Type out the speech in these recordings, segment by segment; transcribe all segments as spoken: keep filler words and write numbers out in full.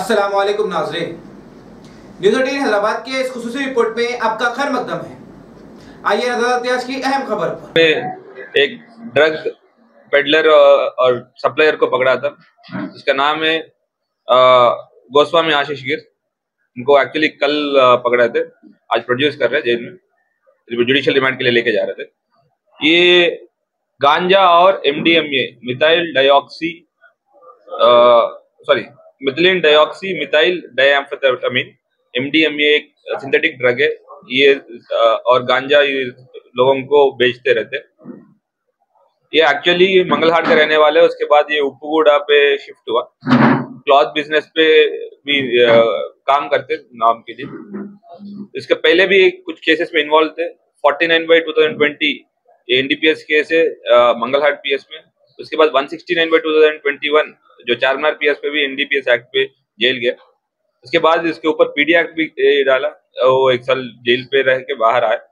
अस्सलाम वालेकुम नाज़रीन, न्यूज़ एटीन हैदराबाद के इस खुसूसी रिपोर्ट में आपका खैर मकदम है। आइए नजर डालते हैं आज की अहम खबर पर। एक ड्रग पेडलर और सप्लायर को पकड़ा था, जिसका नाम है गोस्वामी आशीष गिर। इनको एक्चुअली कल पकड़ा थे, आज प्रोड्यूस कर रहे हैं जेल में, जुडिशियल रिमांड के लिए लेके जा रहे थे। ये गांजा और MDMA methyl dioxy sorry methylene dioxy methyl diamphetamine MDMA एक सिंथेटिक ड्रग है ये, और गांजा ये लोगों को बेचते रहते। ये एक्चुअली मंगलहाट के रहने वाले, उसके बाद ये उप्पुगुड़ा पे शिफ्ट हुआ, क्लॉथ बिजनेस पे भी आ, काम करते नाम के लिए। इसके पहले भी कुछ केसेस में इन्वॉल्व थे। Forty nine by two thousand twenty ये एनडीपीएस केस है मंगलहाट पीएस में। उसके बाद one sixty nine by two thousand twenty one जो चारमीनार पीएस पे भी एनडीपीएस एक्ट पे जेल गया। उसके बाद इसके ऊपर पीडी एक्ट भी डाला, वो एक साल जेल पे रह के बाहर आए।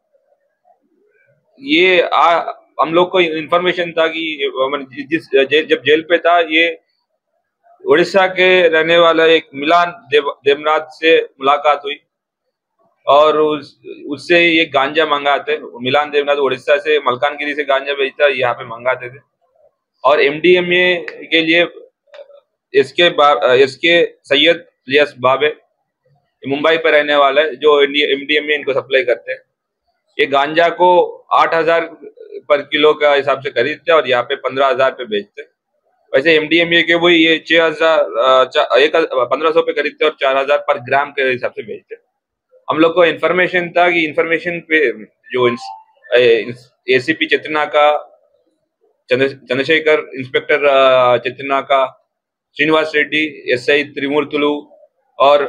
ये आ, हम लोग को इन्फॉर्मेशन था कि जिस जे, जब जेल पे था ये उड़ीसा के रहने वाला एक मिलान देव, देवनाथ से मुलाकात हुई और उस, उससे ये गांजा मंगाते। मिलान देवनाथ उड़ीसा से मलकानगिरी से गांजा बेचता, यहाँ पे मंगाते थे। और एमडीएमए के लिए इसके इसके सैयद लियास बाबे मुंबई पे रहने वाला है, जो एमडीएमए इनको सप्लाई करते हैं। ये गांजा को आठ हजार पर किलो का हिसाब से खरीदते और यहाँ पे पंद्रह हजार पे बेचते। वैसे एमडीएमए के वो ये छह हजार एक पंद्रह सौ पे खरीदते और चार हजार पर ग्राम के हिसाब से बेचते। हम लोग को इन्फॉर्मेशन था कि इन्फॉर्मेशन पे जो एसीपी चेतना का चंद्रशेखर, इंस्पेक्टर चेतना का श्रीनिवास रेड्डी, एसआई त्रिमूर्तुलु और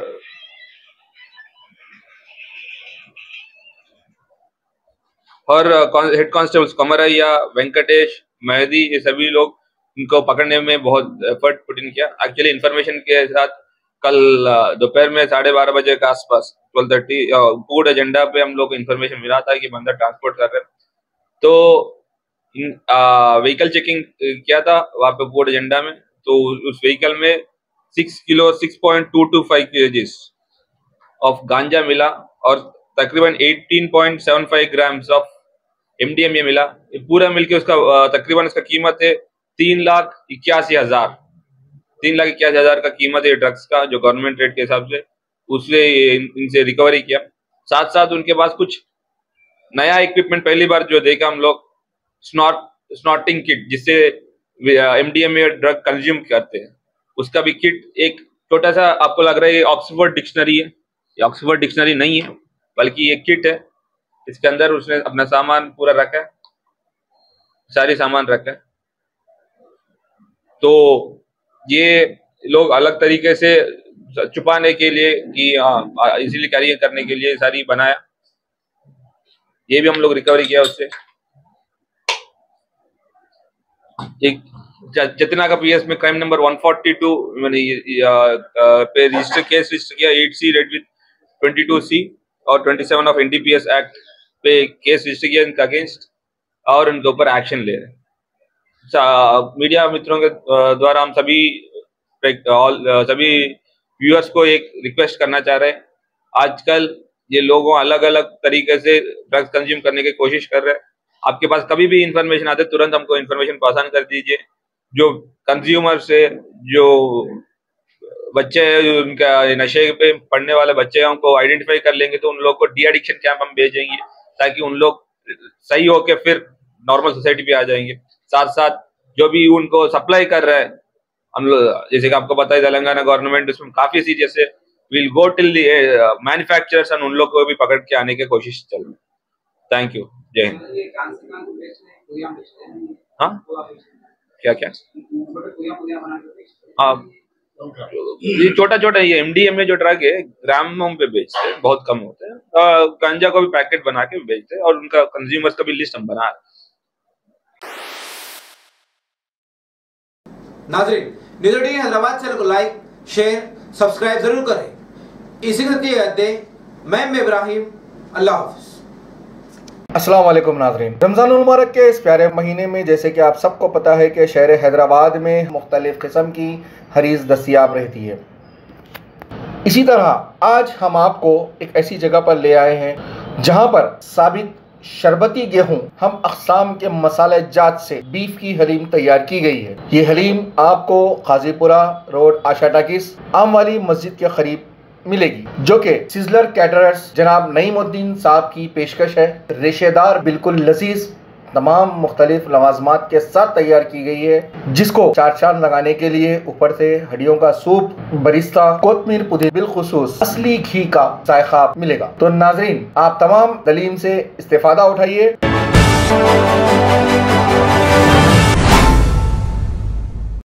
और हेड कांस्टेबल्स कमरैया, वेंकटेश, मेहदी, ये सभी लोग इनको पकड़ने में बहुत एफर्ट पुट इन किया। एक्चुअली इन्फॉर्मेशन के साथ कल दोपहर में साढ़े बारह बजे के आसपास ट्वेल्व थर्टी पूर्ण एजेंडा पे हम लोग को इन्फॉर्मेशन मिला था कि बंदा ट्रांसपोर्ट कर रहे हैं। तो व्हीकल चेकिंग किया था वहां पे पूर्ण एजेंडा में, तो उस व्हीकल में six kilo six point two two five kgs of ganja मिला और तकरीबन eighteen point seven five grams of MDMA मिला। पूरा मिलके उसका तकरीबन उसका कीमत है तीन लाख इक्यासी हजार तीन लाख इक्यासी हजार का कीमत है ड्रग्स का, जो गवर्नमेंट रेट के हिसाब से उससे इनसे रिकवरी किया। साथ साथ उनके पास कुछ नया इक्विपमेंट पहली बार जो देखा हम लोग, स्नॉट स्नॉटिंग किट, जिससे एमडीएमए ड्रग कंज्यूम करते हैं, उसका भी किट। एक छोटा सा आपको लग रहा है ये ऑक्सफोर्ड डिक्शनरी है, ये ऑक्सफोर्ड डिक्शनरी नहीं है बल्कि ये किट है। इसके अंदर उसने अपना सामान पूरा रखा है, सारी सामान रखा है। तो ये लोग अलग तरीके से छुपाने के लिए कि इजीली कैरी करने के लिए सारी बनाया, ये भी हम लोग रिकवरी किया उससे। एक चेतना का पीएस में crime number one forty two पे रजिस्टर केस रजिस्टर किया, eight C read with twenty two C और twenty seven of NDPS act पे केस रजिस्टर किया इनका अगेंस्ट और इनके ऊपर एक्शन ले रहे हैं। मीडिया मित्रों के द्वारा हम सभी सभी व्यूअर्स को एक रिक्वेस्ट करना चाह रहे हैं, आजकल ये लोगों अलग अलग तरीके से ड्रग्स कंज्यूम करने की कोशिश कर रहे हैं। आपके पास कभी भी इंफॉर्मेशन आते तुरंत हमको इंफॉर्मेशन पास कर दीजिए। जो कंज्यूमर्स है, जो बच्चे हैं, जो उनका नशे पे पढ़ने वाले बच्चे हैं, उनको आइडेंटिफाई कर लेंगे तो उन लोग को डी एडिक्शन कैंप हम भेजेंगे, ताकि उन लोग सही होके फिर नॉर्मल सोसाइटी पे आ जाएंगे। साथ साथ जो भी उनको सप्लाई कर रहा है, हम लोग जैसे कि आपको पता है तेलंगाना गवर्नमेंट उसमें काफी सीरियस है, will go till the manufacturers और उन लोग को भी पकड़ के आने की कोशिश चल रही है। थैंक यू, जय हिंद। हाँ क्या क्या हाँ ये छोटा छोटा ये एमडीएमए जो ड्रग है ग्रामों पे बेचते हैं, बहुत कम होते हैं। गांजा को भी पैकेट बना के बेचते हैं और उनका कंज्यूमर्स का भी लिस्ट हम बना रहे हैं। नाज़रीन, न्यूज़ एटीन हैदराबाद चैनल को लाइक, शेयर, सब्सक्राइब जरूर करें। इसी के साथ मैं इब्राहिम, अल्लाह हाफ़िज़। अस्सलाम वालेकुम नाज़रीन, रमज़ानुल मुबारक के इस प्यारे महीने में जैसे कि आप सबको पता है कि शहर हैदराबाद में मुख्तलिफ़ किस्म की हरीज़ दस्तियाब रहती है। इसी तरह आज हम आपको एक ऐसी जगह पर ले आए हैं जहां पर साबित शरबती गेहूं हम अक़साम के मसाले जात से बीफ की हलीम तैयार की गई है। ये हलीम आपको काजीपुरा रोड आशा टाकिस आम वाली मस्जिद के करीब मिलेगी, जो कि सिजलर कैटरर्स जनाब नईमुद्दीन साहब की पेशकश है। रेशेदार बिल्कुल लजीज तमाम मुख्तलिफ लवाजमात के साथ तैयार की गई है, जिसको चार चांद लगाने के लिए ऊपर से हड्डियों का सूप, बरिस्ता, कोतमीर पुदीना, बिलखुसूस असली घी का जायका मिलेगा। तो नाजरीन, आप तमाम दलीम से इस्तेफादा उठाइए।